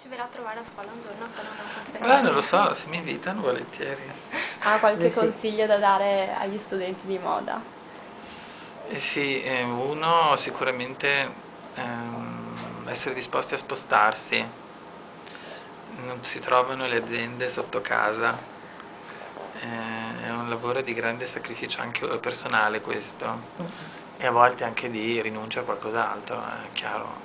verrà a trovare a scuola un giorno a fare una conferenza. Non lo so, se mi invitano volentieri. Ha qualche Sì. consiglio da dare agli studenti di moda? Eh sì, uno sicuramente essere disposti a spostarsi. Non si trovano le aziende sotto casa. È un lavoro di grande sacrificio anche personale questo, e a volte anche di rinuncia a qualcos'altro, è chiaro.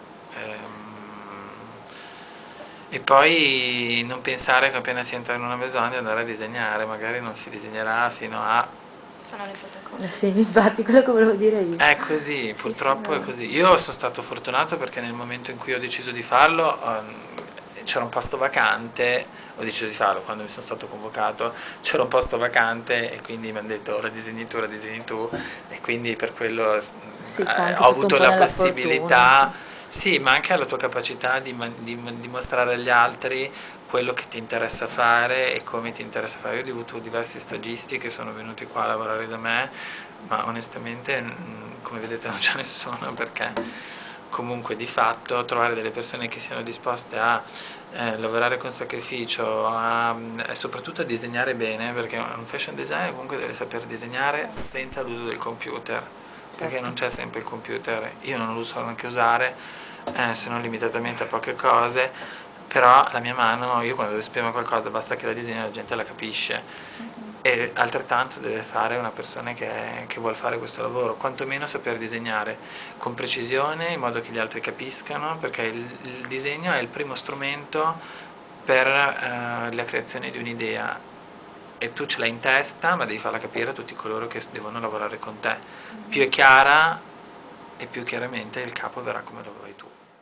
E poi non pensare che appena si entra in una maison di andare a disegnare, magari non si disegnerà fino a... Fanno le fotocopie. Sì, infatti, quello che volevo dire io. È così, Sì, purtroppo sì, è no. così. Io sono stato fortunato perché nel momento in cui ho deciso di farlo, c'era un posto vacante, ho deciso di farlo quando mi sono stato convocato, c'era un posto vacante e quindi mi hanno detto la disegni tu, e quindi per quello Sì, sta anche ho tutto un avuto po' la nella fortuna, sì. possibilità, sì, ma anche alla tua capacità di mostrare agli altri quello che ti interessa fare e come ti interessa fare. Io ho avuto diversi stagisti che sono venuti qua a lavorare da me, ma onestamente, come vedete, non c'è nessuno, perché comunque di fatto trovare delle persone che siano disposte a lavorare con sacrificio, e soprattutto a disegnare bene, perché un fashion designer comunque deve saper disegnare senza l'uso del computer, perché Certo. non c'è sempre il computer, io non lo so neanche usare, se non limitatamente a poche cose, però la mia mano, io quando esprimo qualcosa basta che la disegno e la gente la capisce, e altrettanto deve fare una persona che vuole fare questo lavoro, quantomeno saper disegnare con precisione in modo che gli altri capiscano, perché il disegno è il primo strumento per la creazione di un'idea, e tu ce l'hai in testa, ma devi farla capire a tutti coloro che devono lavorare con te. Più è chiara e più chiaramente il capo verrà come lo vuoi tu.